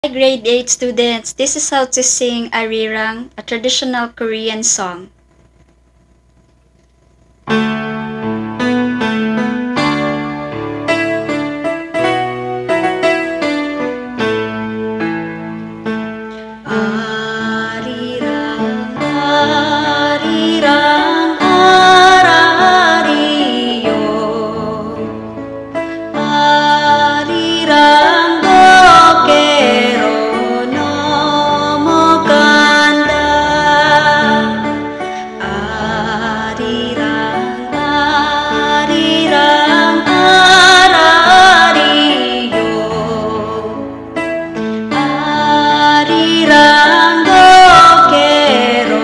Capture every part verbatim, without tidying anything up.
Hi grade eight students, this is how to sing Arirang, a traditional Korean song. Arirang, arirang, arariyo. Arirang gokyelo nawmawkanda. Arirang, arirang, arariyo. Arirang gokyelo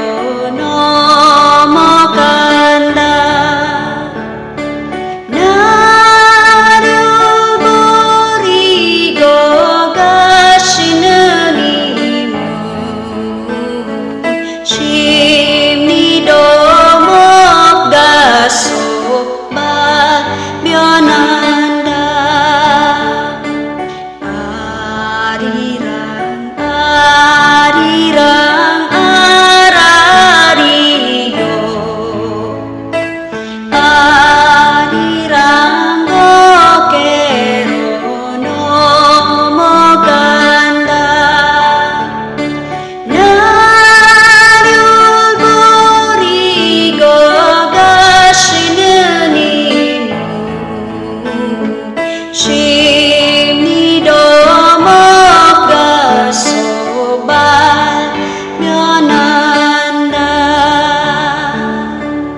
nawmawkanda. Nalul, burigo, gashinun, nimun. Shimnido, mokgasaw, balbyungnanda. Arirang, arirang, arariyo. Arirang gokyelo nawmawkanda. Nalul, burigo, gashinun, nimun. Shimnido, mokgasaw, balbyungnanda.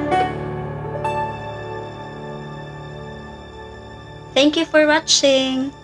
Thank you for watching.